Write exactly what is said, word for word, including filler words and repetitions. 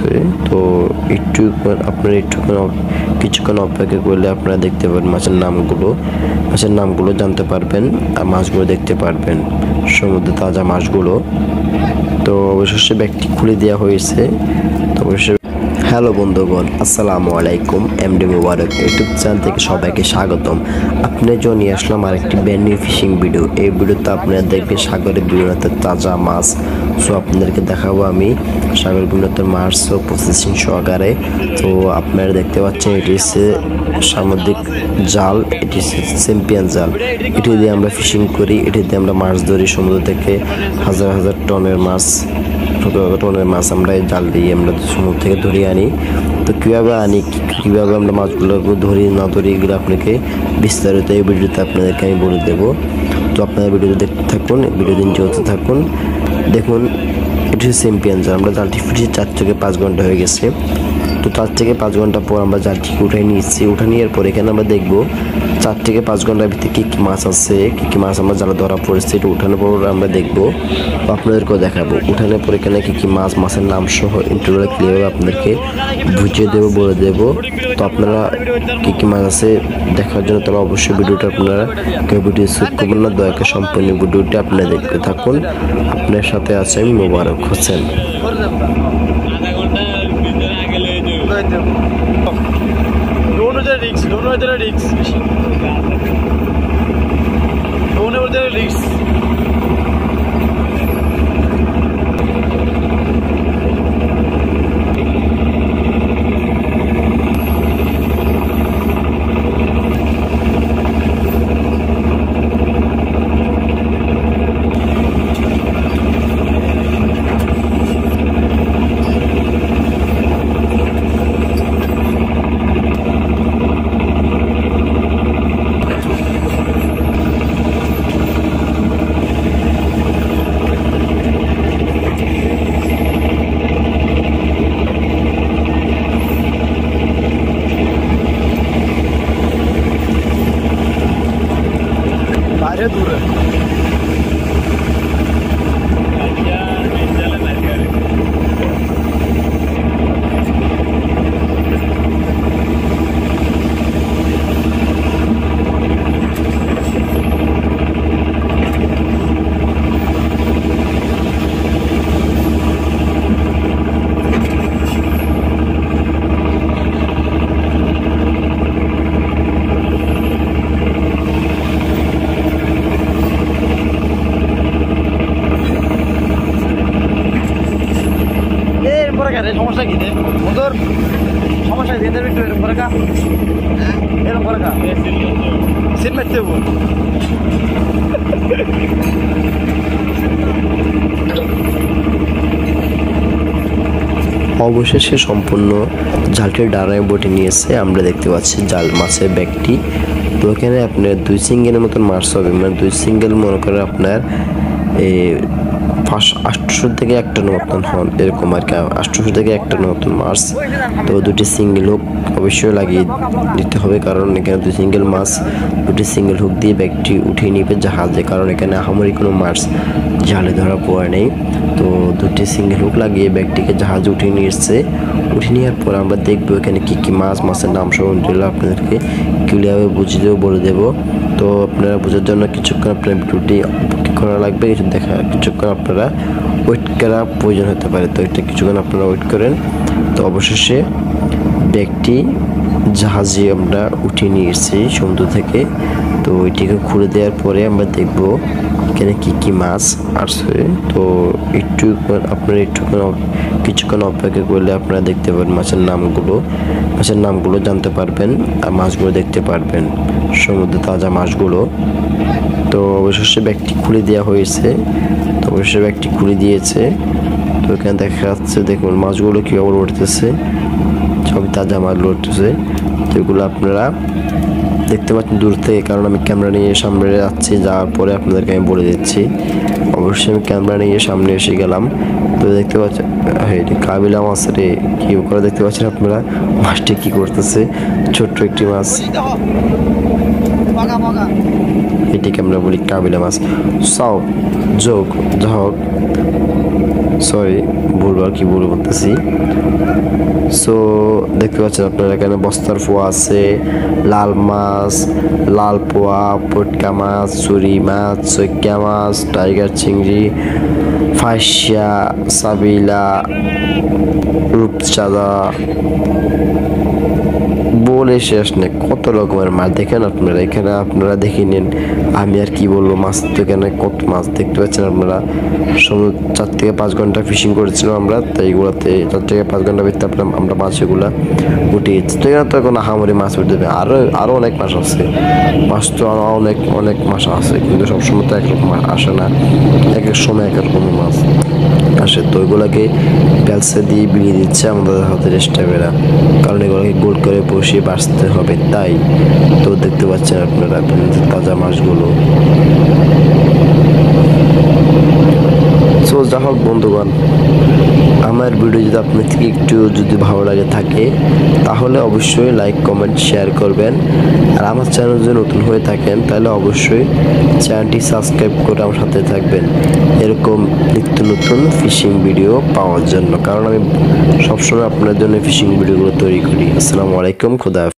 আসছে। তো একটু আপনারা একটুক্ষণ কিছুক্ষণ অপেক্ষা করলে আপনারা দেখতে পাবেন মাছের নামগুলো মাছের নামগুলো জানতে পারবেন আর মাছগুলো দেখতে পারবেন, সমুদ্রে তাজা মাছগুলো। তো অবশেষে ব্যাগটি খুলে দেওয়া হয়েছে। তো অবশ্যই হ্যালো বন্ধুগণ, আসসালামু আলাইকুম। এমডি মুবারক ইউটিউব চ্যানেল থেকে সবাইকে স্বাগতম। আপনার জন্য নিয়ে আসলাম আর একটি ব্র্যান্ড নিউ ফিশিং ভিডিও। এই ভিডিওতে আপনারা দেখবেন সাগরের বিভিন্ন তাজা মাছ। সো আপনাদেরকে দেখাবো আমি সাগরের বিভিন্ন মাছ ও প্রসেসিং সহকারে। তো আপনারা দেখতে পাচ্ছেন এটি হচ্ছে সামুদ্রিক জাল, এটি হচ্ছে চ্যাম্পিয়ন জাল। এটি দিয়ে আমরা ফিশিং করি, এটি দিয়ে আমরা মাছ ধরি সমুদ্র থেকে হাজার হাজার টনের মাছ টনের মাছ আমরা এই জাল দিয়ে আমরা সমুদ্র থেকে ধরে আনি। তো কীভাবে আনি, কীভাবে আমরা মাছগুলো ধরি না ধরি, এগুলো আপনাকে বিস্তারিত এই ভিডিওতে আপনাদেরকে আমি বলে দেবো। তো আপনারা ভিডিওতে দেখতে থাকুন, ভিডিও দিন চলতে থাকুন। দেখুন এটি হচ্ছে চ্যাম্পিয়ন জাল। আমরা জালটি ফিরেছি চার থেকে পাঁচ ঘন্টা হয়ে গেছে। তো চার থেকে পাঁচ ঘন্টা পর আমরা জালটিকে উঠাই নিয়েছি। উঠে নেওয়ার পর এখানে আমরা দেখবো চার থেকে পাঁচ ঘন্টার ভিতরে কী কী মাছ আছে, কী কী মাছ আমরা জালে ধরা পড়েছে। এটা উঠানোর পর আমরা দেখবো, আপনাদেরকেও দেখাবো। উঠানোর পর এখানে কী কী মাছ, মাছের নাম সহ ইন্টারভিউ ক্লিয়ারভাবে আপনাদেরকে বুঝিয়ে দেবো, বলে দেবো। তো আপনারা কী কী মাছ আছে দেখার জন্য তাহলে অবশ্যই ভিডিওটা আপনারা কেউ ভিডিও স্কিপ করবেন না, দয়া করে সম্পূর্ণ ভিডিওটা আপনারা দেখতে থাকুন। আপনার সাথে আছে আমি মোবারক হোসেন। दोनों जरा रिक्स दोनों जरा रिक्स दोनों जरा रिक्स दूर है। সমস্যা কি মোটর সমস্যা ভেতরে একটু এরকম করে কা এরকম করে কা সিট মারতে হবো। অবশেষে সম্পূর্ণ জালটির ডানায় বটে নিয়েছে। আমরা দেখতে পাচ্ছি জাল মাছের ব্যাগটি। তো এখানে আপনার দুই সিঙ্গেলের মতন মাছ হবে, মানে দুই সিঙ্গেল মনে করেন আপনার এই পাঁচ আটশো থেকে একটা মতন হন এরকম আর কি, আটশো থেকে একটা মতন মাছ। তো দুটি সিঙ্গেল হুক অবশ্যই লাগিয়ে দিতে হবে, কারণ এখানে দুই সিঙ্গেল মাছ দুটি সিঙ্গেল হুক দিয়ে ব্যাগটি উঠিয়ে নিবে জাহাজে, কারণ এখানে আহামরি কোনো মাছ জালে ধরা পড়ে নেই। তো দুটি সিঙ্গেল হুক লাগিয়ে ব্যাগটিকে জাহাজে উঠিয়ে নিয়ে এসছে। উঠিয়ে নেওয়ার পর আমরা দেখবো এখানে কী কী মাছ, মাছের নাম সহ আপনাদেরকে ক্লিয়ারভাবে বুঝিয়ে দেবো, বলে দেবো। তো আপনারা বোঝার জন্য কিছুক্ষণ আপনার ভিডিওটি করা লাগবে, কিছু দেখা কিছুক্ষণ আপনারা ওয়েট করা প্রয়োজন হতে পারে। তো এটা কিছুক্ষণ আপনারা ওয়েট করেন। তো অবশেষে ব্যাগটি জাহাজে আমরা উঠিয়ে নিয়ে এসেছি সমুদ্র থেকে। তো এটিকে খুলে দেওয়ার পরে আমরা দেখব এখানে কী কী মাছ আসছে। তো একটু আপনারা একটুক্ষণ কিছুক্ষণ অপেক্ষা করলে আপনারা দেখতে পাবেন মাছের নামগুলো মাছের নামগুলো জানতে পারবেন আর মাছগুলো দেখতে পারবেন, সমুদ্রে তাজা মাছগুলো। তো অবশেষে ব্যাগটি খুলে দেওয়া হয়েছে। তো অবশ্যই ব্যাগটি খুলে দিয়েছে। তো এখানে দেখা যাচ্ছে দেখুন মাছগুলো কীভাবে উঠতেছে, সবই তাজা মাছ উঠতেছে। তো এগুলো আপনারা দেখতে পাচ্ছেন দূর থেকে, কারণ আমি ক্যামেরা নিয়ে সামনে যাচ্ছি, যাওয়ার পরে আপনাদেরকে আমি বলে দিচ্ছি। অবশ্যই আমি ক্যামেরা নিয়ে সামনে এসে গেলাম। তো দেখতে পাচ্ছেন এটি কাবিলা মাছ রে, কী করে দেখতে পাচ্ছেন আপনারা মাছটি কী করতেছে, ছোট্ট একটি মাছ, এটিকে আমরা বলি কাবিলা মাছ। সাও যোগ যা হোক সরি ভুলবার কি ভুল বলতেছি। সো দেখতে পাচ্ছেন আপনারা এখানে বস্তার পোয়া আছে, লাল মাছ, লাল পোয়া, পটকা মাছ, চুরি মাছ, চৈক্কা মাছ, টাইগার চিংড়ি, ফাঁসিয়া, সাবিলা, রূপচাঁদা, বলে শেষ নেই কত রকমের মাছ। দেখেন আপনারা এখানে আপনারা দেখে নিন, আমি আর কি বলবো, মাছ তো এখানে কত মাছ দেখতে পাচ্ছেন আপনারা। সমুদ্র চার থেকে পাঁচ ঘন্টা ফিশিং করেছিলাম আমরা, তো এইগুলোতে চার থেকে পাঁচ ঘন্টা ভিতরে আপনার আমরা মাছ এগুলা উঠিয়েছি। তো এখানে তো এখন আহামরি মাছ উঠে দেবে, আরও আরও অনেক মাছ আছে, মাছ তো আরও অনেক অনেক মাছ আছে, কিন্তু সবসময় তো একরকম মাছ আসে না, এক এক সময় এক এক রকম মাছ আসে। তো ওইগুলোকে প্যালসে দিয়ে বিলিয়ে দিচ্ছে আমাদের হাতের স্টাফেরা, কারণ এগুলোকে গোল করে বসিয়ে বাঁচতে হবে তাই। তো দেখতে পাচ্ছেন আপনারা তাজা মাছগুলো। সো যা হোক বন্ধুগণ, আমার ভিডিও যদি আপনার থেকে একটু যদি ভালো লাগে থাকে তাহলে অবশ্যই লাইক কমেন্ট শেয়ার করবেন। আর আমার চ্যানেল যদি নতুন হয়ে থাকেন তাহলে অবশ্যই চ্যানেলটি সাবস্ক্রাইব করে আমার সাথে থাকবেন এরকম নিত্য নতুন ফিশিং ভিডিও পাওয়ার জন্য, কারণ আমি সবসময় আপনার জন্য ফিশিং ভিডিওগুলো তৈরি করি। আসসালামু আলাইকুম, খুদা হাফেজ।